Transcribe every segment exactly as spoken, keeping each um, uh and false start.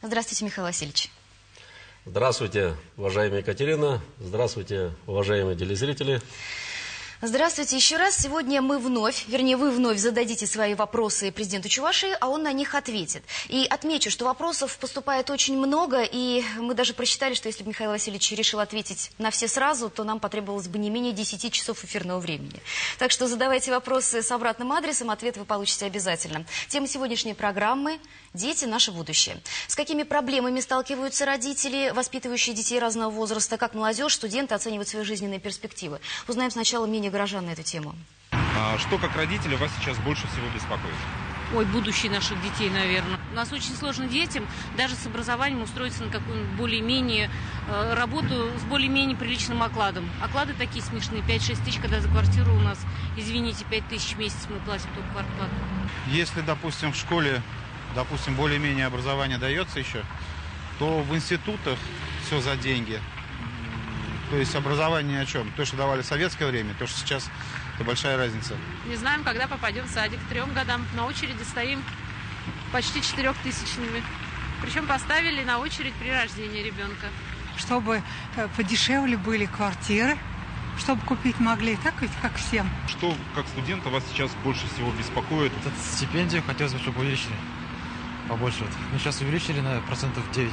Здравствуйте, Михаил Васильевич. Здравствуйте, уважаемая Екатерина. Здравствуйте, уважаемые телезрители. Здравствуйте еще раз. Сегодня мы вновь, вернее, вы вновь зададите свои вопросы президенту Чувашии, а он на них ответит. И отмечу, что вопросов поступает очень много, и мы даже просчитали, что если бы Михаил Васильевич решил ответить на все сразу, то нам потребовалось бы не менее десяти часов эфирного времени. Так что задавайте вопросы с обратным адресом, ответ вы получите обязательно. Тема сегодняшней программы – «Дети – наше будущее». С какими проблемами сталкиваются родители, воспитывающие детей разного возраста, как молодежь, студенты оценивают свои жизненные перспективы? Узнаем сначала мнение горожан на эту тему. А что, как родители, вас сейчас больше всего беспокоит? Ой, будущее наших детей, наверное. У нас очень сложно детям даже с образованием устроиться на какую-нибудь более-менее э, работу с более-менее приличным окладом. Оклады такие смешные, пять-шесть тысяч, когда за квартиру у нас, извините, пять тысяч в месяц мы платим только квартплату. Если, допустим, в школе, допустим, более-менее образование дается еще, то в институтах все за деньги. То есть образование ни о чем. То, что давали в советское время, то, что сейчас, это большая разница. Не знаем, когда попадем в садик. К трем годам на очереди стоим почти четырехтысячными. Причем поставили на очередь при рождении ребенка. Чтобы подешевле были квартиры, чтобы купить могли, так ведь как всем. Что, как студента, вас сейчас больше всего беспокоит? Вот эту стипендию хотелось бы, чтобы увеличили побольше. Вот. Ну, сейчас увеличили на процентов девять.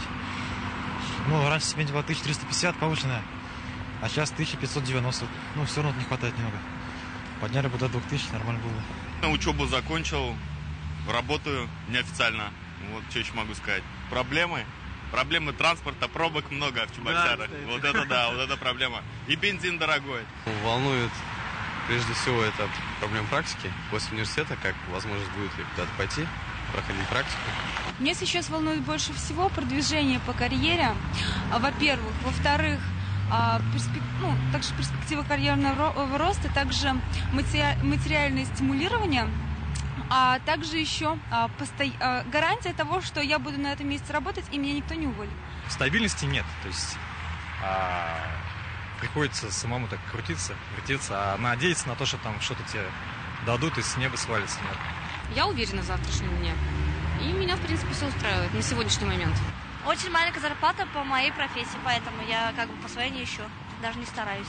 Ну, раньше стипендия была тысяча триста пятьдесят повышенная. А сейчас тысяча пятьсот девяносто. Ну, все равно не хватает немного. Подняли бы до двух тысяч, нормально было бы. Учебу закончил, работаю неофициально. Вот что еще могу сказать. Проблемы? Проблемы транспорта, пробок много в Чебоксарах. Да, вот это да, вот это проблема. И бензин дорогой. Волнует прежде всего это проблема практики. После университета, как возможность будет куда-то пойти, проходить практику. Меня сейчас волнует больше всего продвижение по карьере, во-первых. Во-вторых, Перспек... ну, также перспектива карьерного роста, также матери... материальное стимулирование, а также еще а, посто... а, гарантия того, что я буду на этом месте работать и меня никто не уволит. Стабильности нет, то есть а, приходится самому так крутиться, крутиться, а надеяться на то, что там что-то тебе дадут и с неба свалится. Нет. Я уверена в завтрашнем дне, и меня, в принципе, все устраивает на сегодняшний момент. Очень маленькая зарплата по моей профессии, поэтому я как бы по своей не ищу, даже не стараюсь.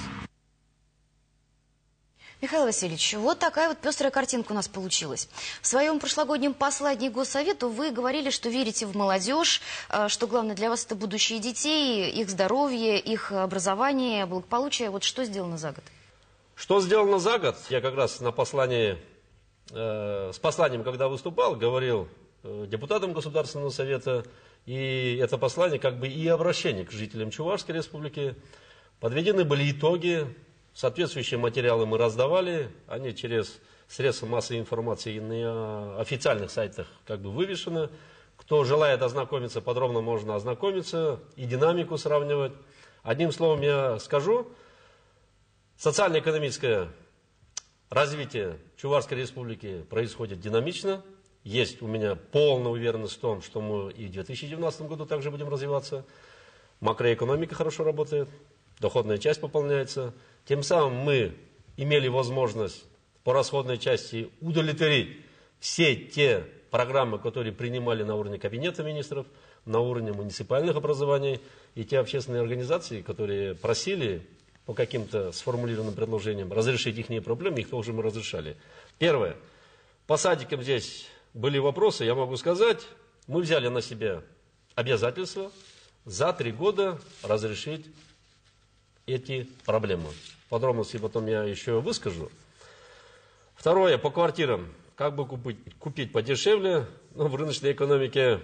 Михаил Васильевич, вот такая вот пестрая картинка у нас получилась. В своем прошлогоднем послании Госсовету вы говорили, что верите в молодежь, что главное для вас это будущее детей, их здоровье, их образование, благополучие. Вот что сделано за год? Что сделано за год? Я как раз на послании, э, с посланием, когда выступал, говорил э, депутатам Государственного Совета. И это послание как бы и обращение к жителям Чувашской Республики. Подведены были итоги, соответствующие материалы мы раздавали, они через средства массовой информации на официальных сайтах как бы вывешены. Кто желает ознакомиться, подробно можно ознакомиться и динамику сравнивать. Одним словом я скажу, социально-экономическое развитие Чувашской Республики происходит динамично. Есть у меня полная уверенность в том, что мы и в две тысячи девятнадцатом году также будем развиваться. Макроэкономика хорошо работает, доходная часть пополняется. Тем самым мы имели возможность по расходной части удовлетворить все те программы, которые принимали на уровне Кабинета министров, на уровне муниципальных образований. И те общественные организации, которые просили по каким-то сформулированным предложениям разрешить их проблемы, их тоже мы разрешали. Первое. По садикам здесь были вопросы, я могу сказать, мы взяли на себя обязательство за три года разрешить эти проблемы. Подробности потом я еще выскажу. Второе, по квартирам. Как бы купить, купить подешевле? Ну, в рыночной экономике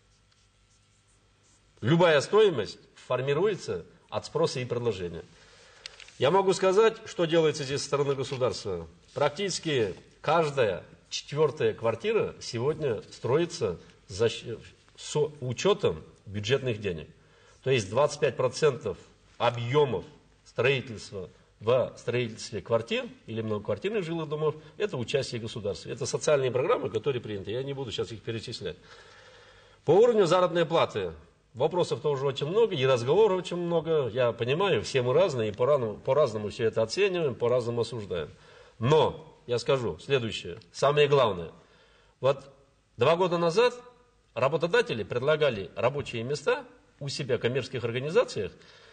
любая стоимость формируется от спроса и предложения. Я могу сказать, что делается здесь со стороны государства. Практически каждая четвертая квартира сегодня строится за, с учетом бюджетных денег. То есть двадцать пять процентов объемов строительства в строительстве квартир или многоквартирных жилых домов – это участие государства. Это социальные программы, которые приняты. Я не буду сейчас их перечислять. По уровню заработной платы вопросов тоже очень много, и разговоров очень много. Я понимаю, все мы разные, и по-разному, по-разному все это оцениваем, по-разному осуждаем. Но я скажу следующее, самое главное. Вот два года назад работодатели предлагали рабочие места у себя в коммерческих организациях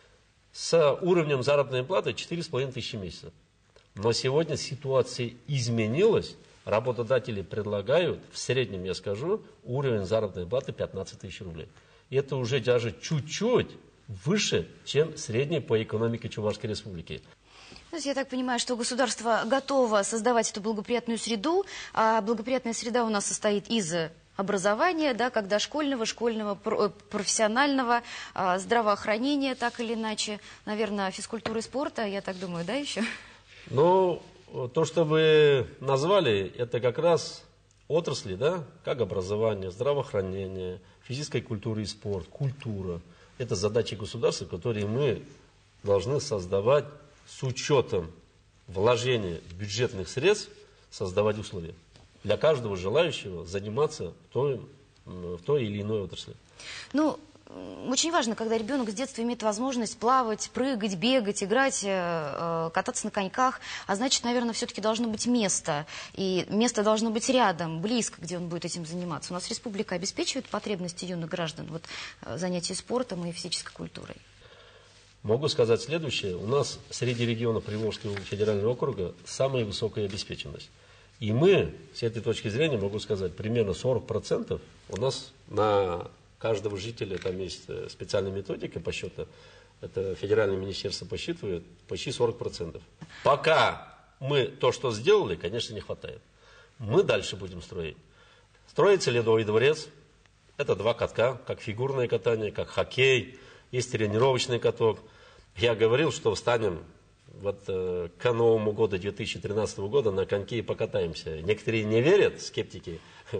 с уровнем заработной платы четыре с половиной тысячи в месяц. Но сегодня ситуация изменилась. Работодатели предлагают, в среднем я скажу, уровень заработной платы пятнадцать тысяч рублей. И это уже даже чуть-чуть выше, чем средний по экономике Чувашской Республики. Я так понимаю, что государство готово создавать эту благоприятную среду, а благоприятная среда у нас состоит из образования, да, как дошкольного, школьного, профессионального, здравоохранения, так или иначе, наверное, физкультуры и спорта, я так думаю, да, еще? Ну, то, что вы назвали, это как раз отрасли, да, как образование, здравоохранение, физическая культура и спорт, культура. Это задачи государства, которые мы должны создавать с учетом вложения бюджетных средств, создавать условия для каждого желающего заниматься в той, в той или иной отрасли. Ну, очень важно, когда ребенок с детства имеет возможность плавать, прыгать, бегать, играть, кататься на коньках. А значит, наверное, все-таки должно быть место. И место должно быть рядом, близко, где он будет этим заниматься. У нас республика обеспечивает потребности юных граждан, вот, занятия спортом и физической культурой. Могу сказать следующее. У нас среди регионов Приволжского федерального округа самая высокая обеспеченность. И мы, с этой точки зрения, могу сказать, примерно сорок процентов у нас на каждого жителя, там есть специальная методика по счету, это федеральное министерство посчитывает, почти сорок процентов. Пока мы то, что сделали, конечно, не хватает. Мы дальше будем строить. Строится Ледовый дворец, это два катка, как фигурное катание, как хоккей, есть тренировочный каток. Я говорил, что встанем вот э, к Новому году две тысячи тринадцатого года на коньки и покатаемся. Некоторые не верят, скептики.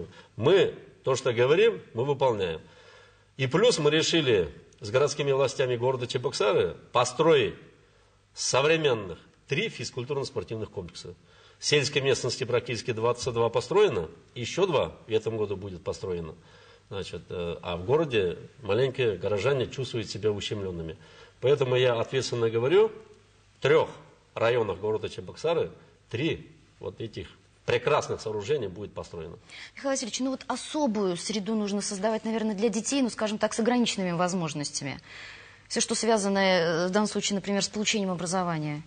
Мы то, что говорим, мы выполняем. И плюс мы решили с городскими властями города Чебоксары построить современных три физкультурно-спортивных комплекса. В сельской местности практически двадцать два построено, еще два в этом году будет построено. Значит, а в городе маленькие горожане чувствуют себя ущемленными. Поэтому я ответственно говорю, в трех районах города Чебоксары три вот этих прекрасных сооружений будет построено. Михаил Васильевич, ну вот особую среду нужно создавать, наверное, для детей, ну, скажем так, с ограниченными возможностями. Все, что связано в данном случае, например, с получением образования.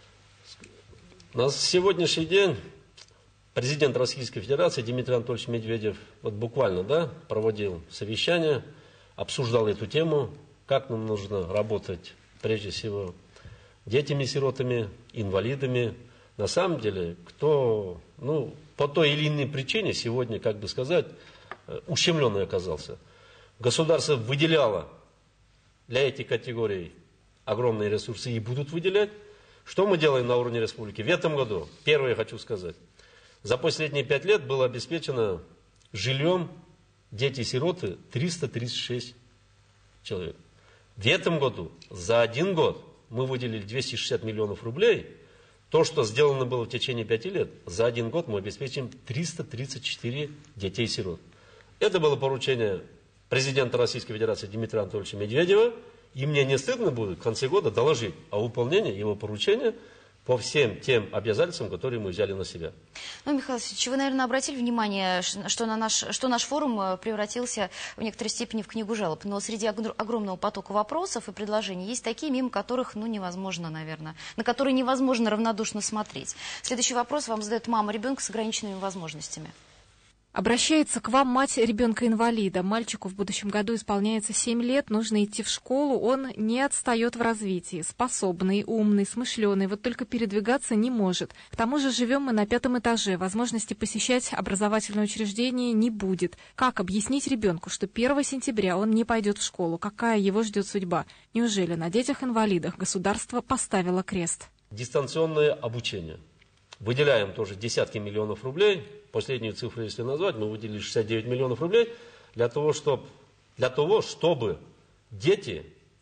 На сегодняшний день президент Российской Федерации Дмитрий Анатольевич Медведев вот буквально, да, проводил совещание, обсуждал эту тему, как нам нужно работать, прежде всего, детьми-сиротами, инвалидами. На самом деле, кто, ну, по той или иной причине сегодня, как бы сказать, ущемленный оказался. Государство выделяло для этих категорий огромные ресурсы и будут выделять. Что мы делаем на уровне республики? В этом году, первое хочу сказать, за последние пять лет было обеспечено жильем дети-сироты триста тридцать шесть человек. В этом году, за один год, мы выделили двести шестьдесят миллионов рублей. То, что сделано было в течение пяти лет, за один год мы обеспечим триста тридцать четыре детей-сирот. Это было поручение президента Российской Федерации Дмитрия Анатольевича Медведева. И мне не стыдно будет в конце года доложить о выполнении его поручения по всем тем обязательствам, которые мы взяли на себя. Ну, Михаил Васильевич, вы, наверное, обратили внимание, что, на наш, что наш форум превратился в некоторой степени в книгу жалоб. Но среди огромного потока вопросов и предложений есть такие, мимо которых, ну, невозможно, наверное, на которые невозможно равнодушно смотреть. Следующий вопрос вам задает мама ребенка с ограниченными возможностями. Обращается к вам мать ребенка-инвалида. Мальчику в будущем году исполняется семь лет, нужно идти в школу, он не отстает в развитии. Способный, умный, смышленый, вот только передвигаться не может. К тому же живем мы на пятом этаже, возможности посещать образовательное учреждение не будет. Как объяснить ребенку, что первого сентября он не пойдет в школу? Какая его ждет судьба? Неужели на детях-инвалидах государство поставило крест? Дистанционное обучение. Выделяем тоже десятки миллионов рублей. Последнюю цифру, если назвать, мы выделили шестьдесят девять миллионов рублей для того, чтобы, для того, чтобы дети,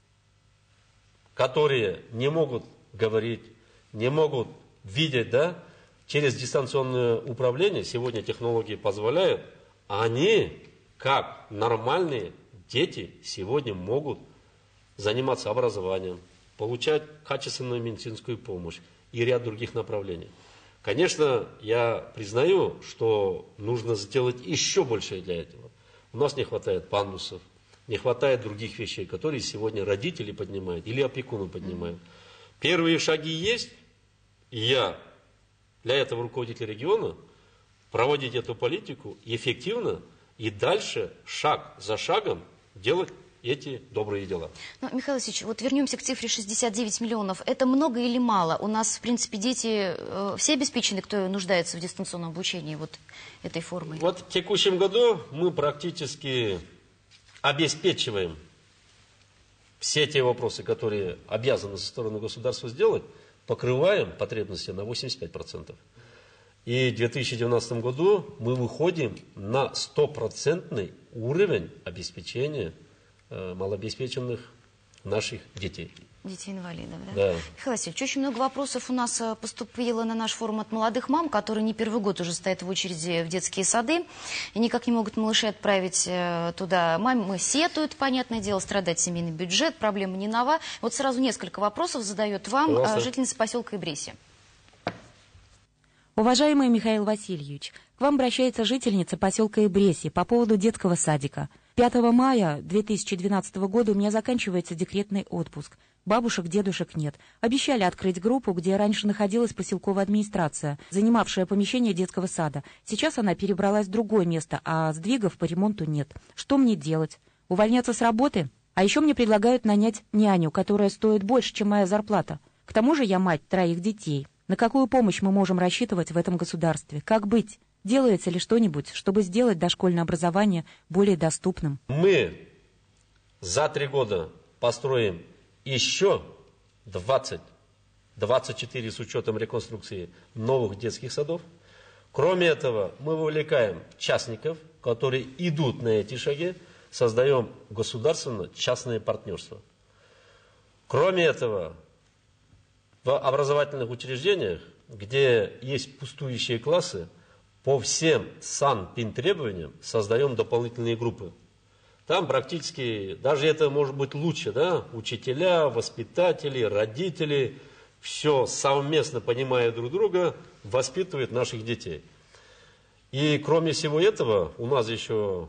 которые не могут говорить, не могут видеть, да, через дистанционное управление, сегодня технологии позволяют, они, как нормальные дети, сегодня могут заниматься образованием, получать качественную медицинскую помощь и ряд других направлений. Конечно, я признаю, что нужно сделать еще больше для этого. У нас не хватает пандусов, не хватает других вещей, которые сегодня родители поднимают или опекуны поднимают. Первые шаги есть, и я для этого руководитель региона проводить эту политику эффективно и дальше шаг за шагом делать эти добрые дела. Ну, Михаил Васильевич, вот вернемся к цифре шестьдесят девять миллионов. Это много или мало? У нас, в принципе, дети э, все обеспечены, кто нуждается в дистанционном обучении вот этой формой? Вот в текущем году мы практически обеспечиваем все те вопросы, которые обязаны со стороны государства сделать, покрываем потребности на восемьдесят пять процентов. И в две тысячи девятнадцатом году мы выходим на стопроцентный уровень обеспечения э, малообеспеченных наших детей. Детей-инвалидов, да? Да. Михаил Васильевич, очень много вопросов у нас поступило на наш форум от молодых мам, которые не первый год уже стоят в очереди в детские сады и никак не могут малышей отправить туда. Мамы сетуют, понятное дело, страдает семейный бюджет, проблема не нова. Вот сразу несколько вопросов задает вам Пожалуйста. жительница поселка Ибресье. Уважаемый Михаил Васильевич, к вам обращается жительница поселка Ибресье по поводу детского садика. пятого мая две тысячи двенадцатого года у меня заканчивается декретный отпуск. Бабушек, дедушек нет. Обещали открыть группу, где раньше находилась поселковая администрация, занимавшая помещение детского сада. Сейчас она перебралась в другое место, а сдвигов по ремонту нет. Что мне делать? Увольняться с работы? А еще мне предлагают нанять няню, которая стоит больше, чем моя зарплата. К тому же я мать троих детей. На какую помощь мы можем рассчитывать в этом государстве? Как быть? Делается ли что-нибудь, чтобы сделать дошкольное образование более доступным? Мы за три года построим еще двадцать, двадцать четыре с учетом реконструкции новых детских садов. Кроме этого, мы вовлекаем частников, которые идут на эти шаги, создаем государственно-частное партнерство. Кроме этого, в образовательных учреждениях, где есть пустующие классы, по всем санпинтребованиям создаем дополнительные группы. Там практически, даже это может быть лучше, да, учителя, воспитатели, родители, все совместно понимая друг друга, воспитывают наших детей. И кроме всего этого, у нас еще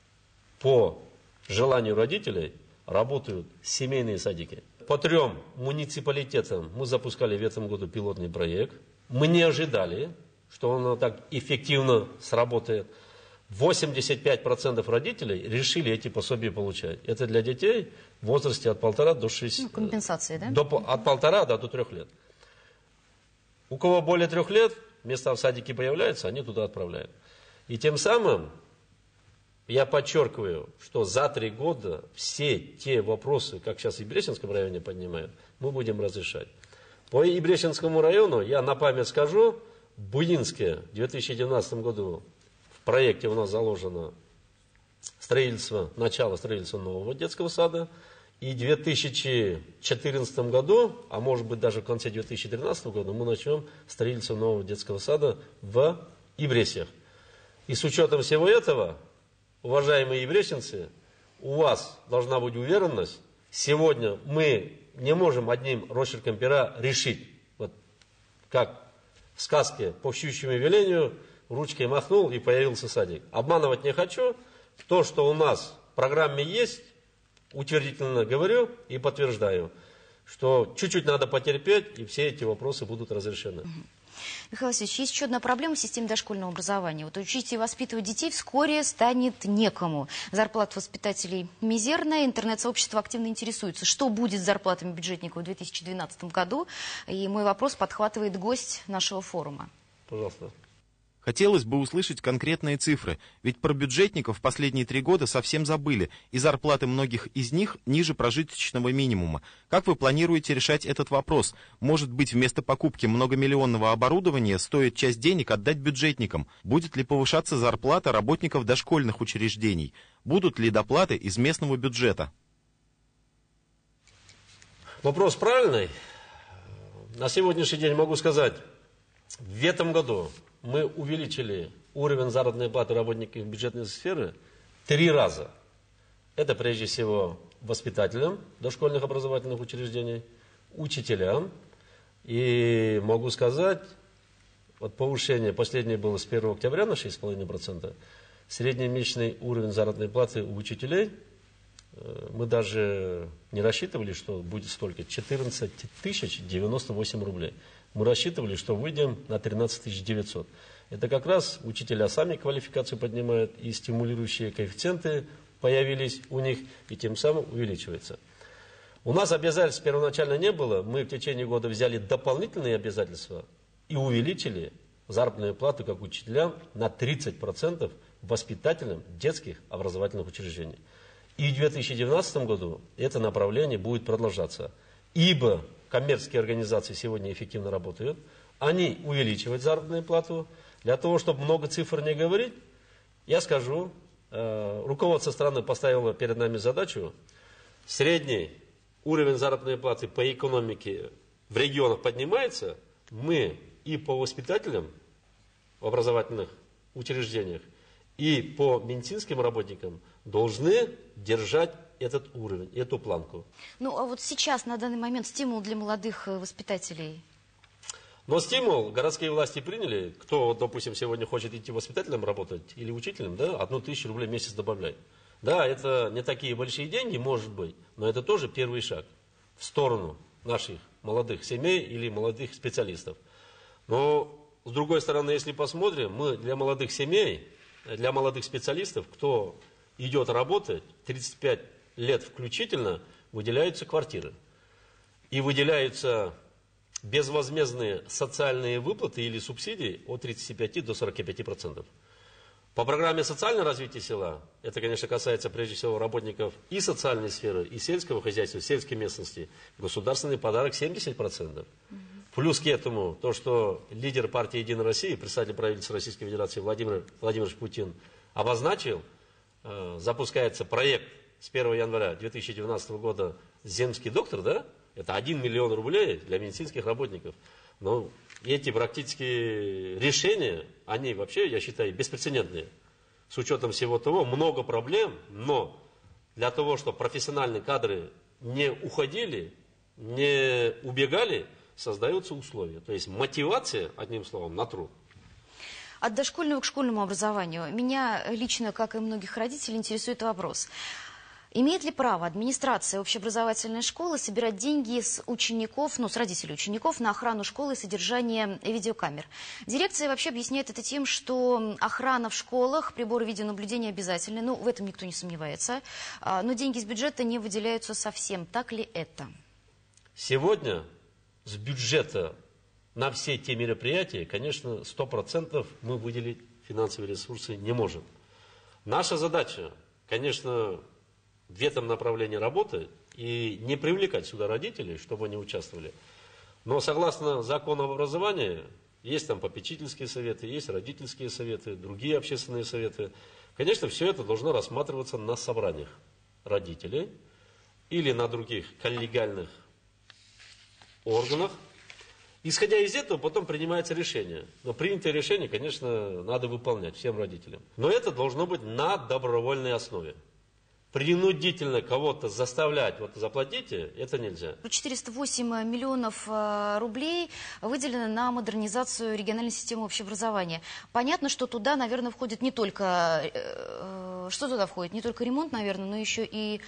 по желанию родителей работают семейные садики. По трем муниципалитетам мы запускали в этом году пилотный проект. Мы не ожидали, что он так эффективно сработает. восемьдесят пять процентов родителей решили эти пособия получать. Это для детей в возрасте от полтора до шести. Ну, компенсации, да? До, от полтора да, до трех лет. У кого более трех лет, места в садике появляются, они туда отправляют. И тем самым, я подчеркиваю, что за три года все те вопросы, как сейчас в Ибресинском районе поднимают, мы будем разрешать. По Ибресинскому району, я на память скажу, в Буинске в две тысячи девятнадцатом году в проекте у нас заложено строительство, начало строительства нового детского сада. И в две тысячи четырнадцатом году, а может быть даже в конце две тысячи тринадцатого года, мы начнем строительство нового детского сада в Ибресьях. И с учетом всего этого, уважаемые ибресинцы, у вас должна быть уверенность, сегодня мы не можем одним росчерком пера решить, вот как в сказке по щучьему велению, ручкой махнул и появился садик. Обманывать не хочу, то, что у нас в программе есть, утвердительно говорю и подтверждаю, что чуть-чуть надо потерпеть, и все эти вопросы будут разрешены. Михаил Васильевич, есть еще одна проблема в системе дошкольного образования. Вот учить и воспитывать детей вскоре станет некому. Зарплата воспитателей мизерная, интернет-сообщество активно интересуется, что будет с зарплатами бюджетников в две тысячи двенадцатом году. И мой вопрос подхватывает гость нашего форума. Пожалуйста. Хотелось бы услышать конкретные цифры, ведь про бюджетников в последние три года совсем забыли, и зарплаты многих из них ниже прожиточного минимума. Как вы планируете решать этот вопрос? Может быть, вместо покупки многомиллионного оборудования стоит часть денег отдать бюджетникам? Будет ли повышаться зарплата работников дошкольных учреждений? Будут ли доплаты из местного бюджета? Вопрос правильный. На сегодняшний день могу сказать, в этом году мы увеличили уровень заработной платы работников бюджетной сферы три раза. Это прежде всего воспитателям дошкольных образовательных учреждений, учителям. И могу сказать, вот повышение последнее было с первого октября на шесть целых пять десятых процента. среднемесячный уровень заработной платы у учителей, мы даже не рассчитывали, что будет столько, четырнадцать тысяч девяносто восемь рублей. Мы рассчитывали, что выйдем на тринадцать тысяч девятьсот. Это как раз учителя сами квалификацию поднимают, и стимулирующие коэффициенты появились у них, и тем самым увеличивается. У нас обязательств первоначально не было, мы в течение года взяли дополнительные обязательства и увеличили заработную плату как учителям на тридцать процентов воспитателям детских образовательных учреждений. И в две тысячи девятнадцатом году это направление будет продолжаться, ибо коммерческие организации сегодня эффективно работают, они увеличивают заработную плату. Для того, чтобы много цифр не говорить, я скажу, э, руководство страны поставило перед нами задачу: средний уровень заработной платы по экономике в регионах поднимается, мы и по воспитателям в образовательных учреждениях, и по медицинским работникам должны держать этот уровень, эту планку. Ну, а вот сейчас, на данный момент, стимул для молодых воспитателей? Но стимул городские власти приняли. Кто, допустим, сегодня хочет идти воспитателем работать или учителем, да, одну тысячу рублей в месяц добавляй. Да, это не такие большие деньги, может быть, но это тоже первый шаг в сторону наших молодых семей или молодых специалистов. Но, с другой стороны, если посмотрим, мы для молодых семей, для молодых специалистов, кто идет работать, тридцать пять лет включительно, выделяются квартиры. И выделяются безвозмездные социальные выплаты или субсидии от тридцати пяти до сорока пяти процентов. По программе социального развития села, это, конечно, касается прежде всего работников и социальной сферы, и сельского хозяйства, сельской местности, государственный подарок семьдесят процентов. Плюс к этому то, что лидер партии «Единая Россия», председатель правительства Российской Федерации Владимир Владимирович Путин обозначил, э, запускается проект с первого января две тысячи девятнадцатого года «Земский доктор», да? Это один миллион рублей для медицинских работников. Но эти практические решения, они вообще, я считаю, беспрецедентные. С учетом всего того, много проблем, но для того, чтобы профессиональные кадры не уходили, не убегали, создаются условия. То есть мотивация, одним словом, на труд. От дошкольного к школьному образованию. Меня лично, как и многих родителей, интересует вопрос. Имеет ли право администрация общеобразовательной школы собирать деньги с учеников, ну, с родителей учеников на охрану школы и содержание видеокамер? Дирекция вообще объясняет это тем, что охрана в школах, приборы видеонаблюдения обязательны, ну, в этом никто не сомневается, но деньги из бюджета не выделяются совсем. Так ли это? Сегодня с бюджета на все те мероприятия, конечно, сто процентов мы выделить финансовые ресурсы не можем. Наша задача, конечно, в этом направлении работы и не привлекать сюда родителей, чтобы они участвовали. Но согласно закону об образовании, есть там попечительские советы, есть родительские советы, другие общественные советы. Конечно, все это должно рассматриваться на собраниях родителей или на других коллегиальных органах. Исходя из этого, потом принимается решение. Но принятое решение, конечно, надо выполнять всем родителям. Но это должно быть на добровольной основе. Принудительно кого-то заставлять, вот заплатите, это нельзя. четыреста восемь миллионов рублей выделено на модернизацию региональной системы общеобразования. Понятно, что туда, наверное, входит не только, что туда входит, не только ремонт, наверное, но еще и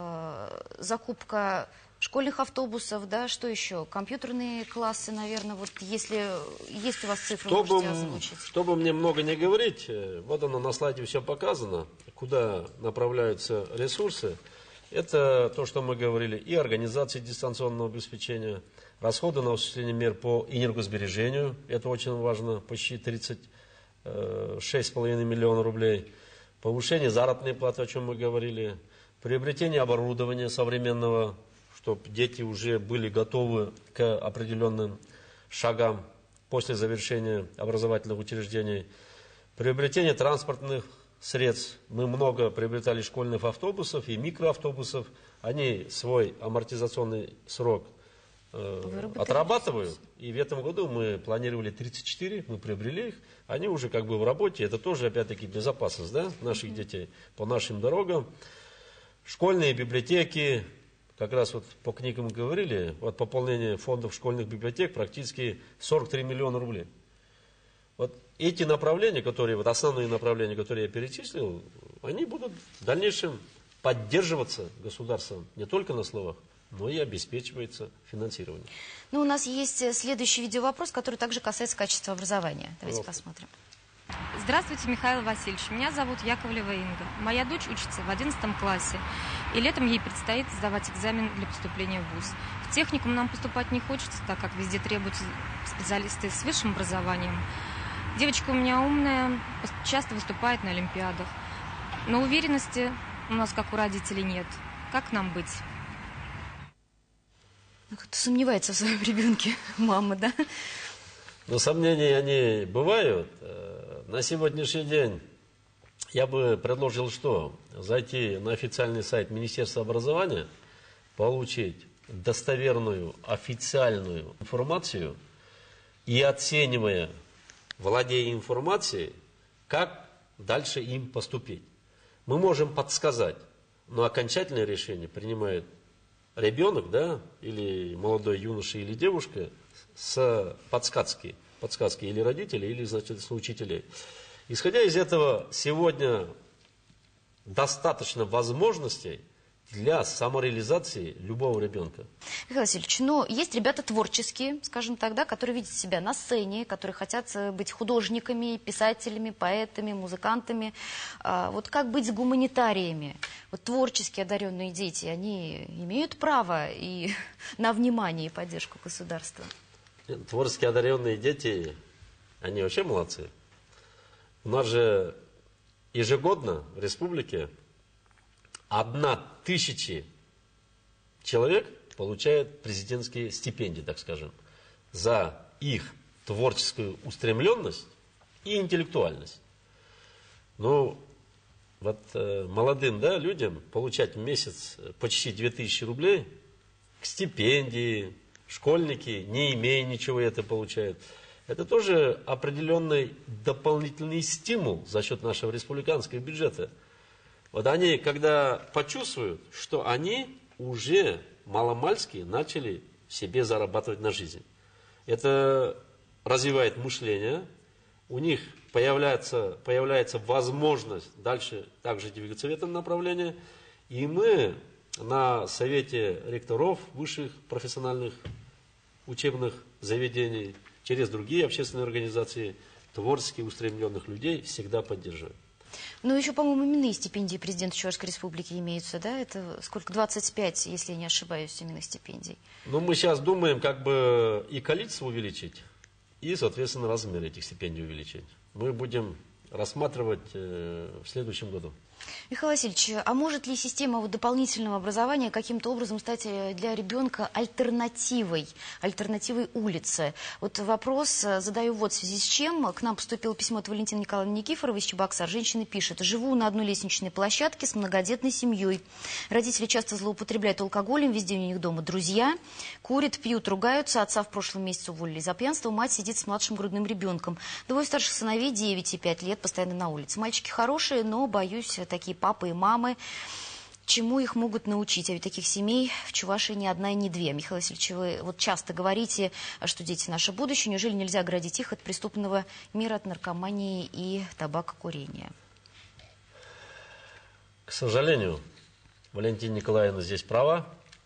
закупка школьных автобусов, да, что еще? Компьютерные классы, наверное, вот если есть у вас цифры, чтобы, можете озвучить. Чтобы мне много не говорить, вот оно на слайде все показано, куда направляются ресурсы. Это то, что мы говорили, и организация дистанционного обеспечения, расходы на осуществление мер по энергосбережению, это очень важно, почти тридцать шесть с половиной миллионов рублей, повышение заработной платы, о чем мы говорили, приобретение оборудования современного, чтобы дети уже были готовы к определенным шагам после завершения образовательных учреждений. Приобретение транспортных средств. Мы много приобретали школьных автобусов и микроавтобусов. Они свой амортизационный срок э, отрабатывают. И в этом году мы планировали тридцать четыре, мы приобрели их. Они уже как бы в работе. Это тоже, опять-таки, безопасность, да, наших детей по нашим дорогам. Школьные библиотеки. Как раз вот по книгам говорили, вот пополнение фондов школьных библиотек практически сорок три миллиона рублей. Вот эти направления, которые, вот основные направления, которые я перечислил, они будут в дальнейшем поддерживаться государством не только на словах, но и обеспечивается финансирование. Ну, у нас есть следующий видеовопрос, который также касается качества образования. Давайте Пожалуйста. посмотрим. Здравствуйте, Михаил Васильевич. Меня зовут Яковлева Инга. Моя дочь учится в одиннадцатом классе, и летом ей предстоит сдавать экзамен для поступления в вуз. В техникум нам поступать не хочется, так как везде требуются специалисты с высшим образованием. Девочка у меня умная, часто выступает на олимпиадах. Но уверенности у нас, как у родителей, нет. Как нам быть? Как-то сомневается в своем ребенке мама, да? Но сомнения, они бывают. На сегодняшний день я бы предложил что? Зайти на официальный сайт Министерства образования, получить достоверную официальную информацию и, оценивая, владея информацией, как дальше им поступить. Мы можем подсказать, но окончательное решение принимает ребенок, да, или молодой юноша, или девушка с подсказки, подсказки или родителей, или, значит, с учителей. Исходя из этого, сегодня достаточно возможностей для самореализации любого ребенка. Михаил Васильевич, ну, есть ребята творческие, скажем так, да, которые видят себя на сцене, которые хотят быть художниками, писателями, поэтами, музыкантами. А вот как быть с гуманитариями? Вот творчески одаренные дети, они имеют право и на внимание и поддержку государства? Творчески одаренные дети, они вообще молодцы. У нас же ежегодно в республике одна тысяча человек получает президентские стипендии, так скажем, за их творческую устремленность и интеллектуальность. Ну, вот э, молодым, да, людям получать в месяц почти две тысячи рублей к стипендии, школьники, не имея ничего, это получают. Это тоже определенный дополнительный стимул за счет нашего республиканского бюджета. Вот они, когда почувствуют, что они уже маломальски начали себе зарабатывать на жизнь. Это развивает мышление, у них появляется, появляется возможность дальше также двигаться в этом направлении. И мы на совете ректоров высших профессиональных учебных заведений, через другие общественные организации, творчески устремленных людей всегда поддерживаем. Ну, еще, по-моему, именные стипендии президента Чувашской республики имеются, да? Это сколько? двадцать пять, если я не ошибаюсь, именных стипендий. Ну, мы сейчас думаем, как бы и количество увеличить, и, соответственно, размер этих стипендий увеличить. Мы будем рассматривать э, в следующем году. Михаил Васильевич, а может ли система вот дополнительного образования каким-то образом стать для ребенка альтернативой, альтернативой улице? Вот вопрос задаю вот в связи с чем. К нам поступило письмо от Валентины Николаевны Никифоровой из Чебоксар. Женщина пишет: живу на одной лестничной площадке с многодетной семьей. Родители часто злоупотребляют алкоголем, везде у них дома друзья. Курят, пьют, ругаются. Отца в прошлом месяце уволили за пьянство. Мать сидит с младшим грудным ребенком. Двое старших сыновей, девять и пять лет, постоянно на улице. Мальчики хорошие, но, боюсь, такие папы и мамы, чему их могут научить? А ведь таких семей в Чувашии ни одна и ни две. Михаил Васильевич, вы вот часто говорите, что дети наше будущее. Неужели нельзя оградить их от преступного мира, от наркомании и табакокурения? К сожалению, Валентина Николаевна здесь права.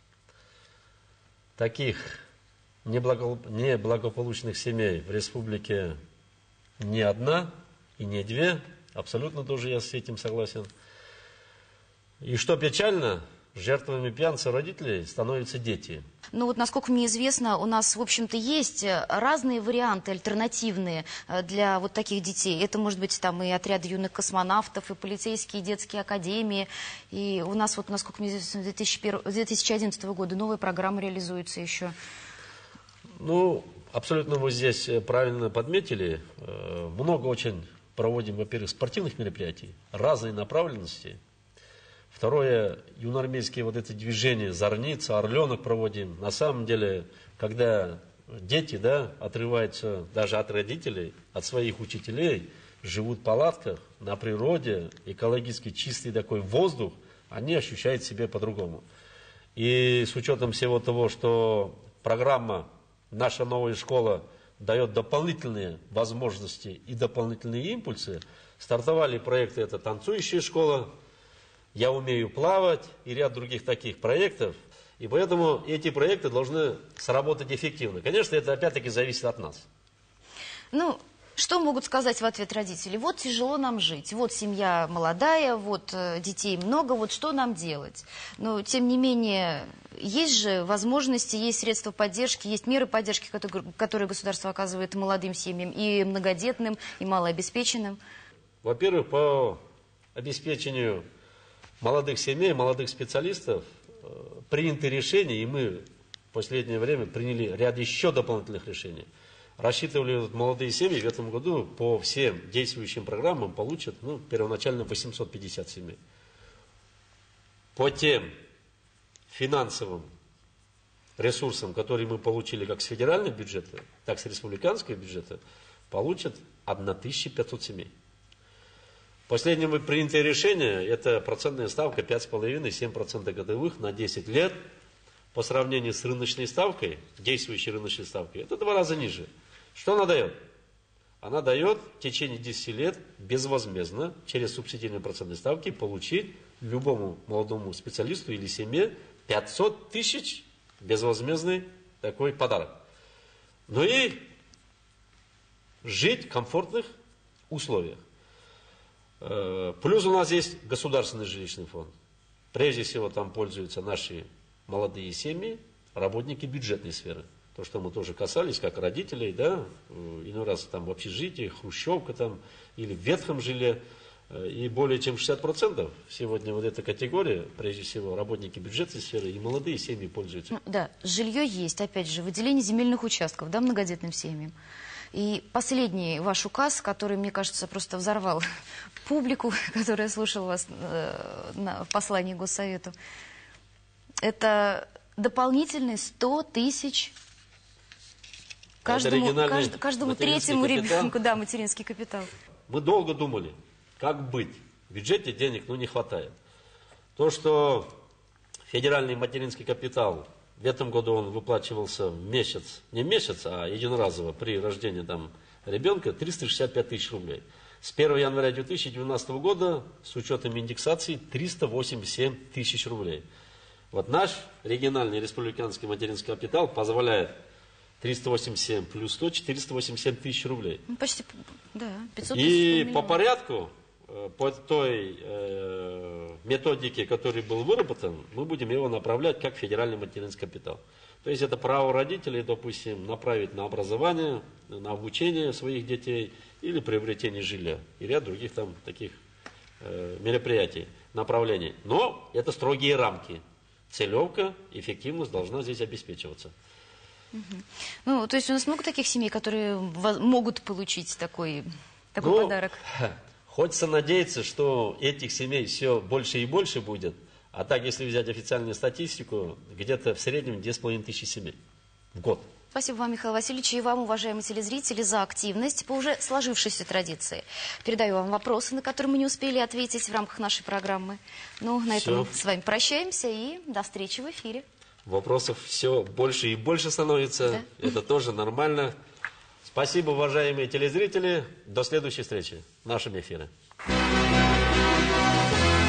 Таких неблагополучных семей в республике не одна и не две. Абсолютно тоже я с этим согласен. И что печально, жертвами пьянца родителей становятся дети. Ну вот, насколько мне известно, у нас, в общем-то, есть разные варианты, альтернативные для вот таких детей. Это может быть там и отряд юных космонавтов, и полицейские, и детские академии. И у нас, вот, насколько мне известно, с две тысячи одиннадцатого года новая программа реализуется еще. Ну, абсолютно вы здесь правильно подметили. Много очень проводим, во-первых, спортивных мероприятий, разной направленности. Второе, юноармейские вот эти движения, зорница, орленок проводим. На самом деле, когда дети, да, отрываются даже от родителей, от своих учителей, живут в палатках, на природе, экологически чистый такой воздух, они ощущают себя по-другому. И с учетом всего того, что программа «Наша новая школа» дает дополнительные возможности и дополнительные импульсы. Стартовали проекты, это «Танцующая школа», «Я умею плавать» и ряд других таких проектов. И поэтому эти проекты должны сработать эффективно. Конечно, это опять-таки зависит от нас. Ну, что могут сказать в ответ родители? Вот тяжело нам жить, вот семья молодая, вот э, детей много, вот что нам делать? Но, тем не менее, есть же возможности, есть средства поддержки, есть меры поддержки, которые, которые государство оказывает молодым семьям, и многодетным, и малообеспеченным. Во-первых, по обеспечению молодых семей, молодых специалистов э, приняты решения, и мы в последнее время приняли ряд еще дополнительных решений. Рассчитывали молодые семьи в этом году по всем действующим программам получат ну, первоначально восемьсот пятьдесят семей. По тем финансовым ресурсам, которые мы получили как с федерального бюджета, так и с республиканского бюджета, получат тысяча пятьсот семей. Последнее принятое решение – это процентная ставка пять целых пять десятых - семь процентов годовых на десять лет. По сравнению с рыночной ставкой, действующей рыночной ставкой, это два раза ниже. Что она дает? Она дает в течение десяти лет безвозмездно, через субсидийные процентные ставки, получить любому молодому специалисту или семье пятьсот тысяч безвозмездный такой подарок. Ну и жить в комфортных условиях. Плюс у нас есть государственный жилищный фонд. Прежде всего там пользуются наши молодые семьи, работники бюджетной сферы. То, что мы тоже касались, как родителей, да, иной раз там в общежитии, хрущевка там, или в ветхом жилье. И более чем шестьдесят процентов сегодня вот эта категория, прежде всего, работники бюджетной сферы и молодые семьи пользуются. Ну, да, жилье есть, опять же, выделение земельных участков, да, многодетным семьям. И последний ваш указ, который, мне кажется, просто взорвал публику, которая слушала вас э, на, в послании Госсовету, это дополнительные сто тысяч каждому, кажд, каждому третьему капитал. Ребенку, да, материнский капитал. Мы долго думали, как быть. В бюджете денег ну, не хватает. То, что федеральный материнский капитал, в этом году он выплачивался в месяц, не месяц, а единоразово при рождении там, ребенка, триста шестьдесят пять тысяч рублей. С первого января две тысячи двенадцатого года, с учетом индексации, триста восемьдесят семь тысяч рублей. Вот наш региональный республиканский материнский капитал позволяет триста восемьдесят семь плюс сто, четыреста восемьдесят семь тысяч рублей. Ну, почти, да, пятьсот тысяч. И по порядку, по той э, методике, который был выработан, мы будем его направлять как федеральный материнский капитал. То есть это право родителей, допустим, направить на образование, на обучение своих детей или приобретение жилья и ряд других там таких э, мероприятий, направлений. Но это строгие рамки. Целевка, эффективность должна здесь обеспечиваться. Угу. Ну, то есть у нас много таких семей, которые могут получить такой, такой ну, подарок? Хочется надеяться, что этих семей все больше и больше будет. А так, если взять официальную статистику, где-то в среднем две с половиной тысячи семей в год. Спасибо вам, Михаил Васильевич, и вам, уважаемые телезрители, за активность по уже сложившейся традиции. Передаю вам вопросы, на которые мы не успели ответить в рамках нашей программы. Ну, на этом все. С вами прощаемся и до встречи в эфире. Вопросов все больше и больше становится. Да? Это тоже нормально. Спасибо, уважаемые телезрители. До следующей встречи в нашем эфире.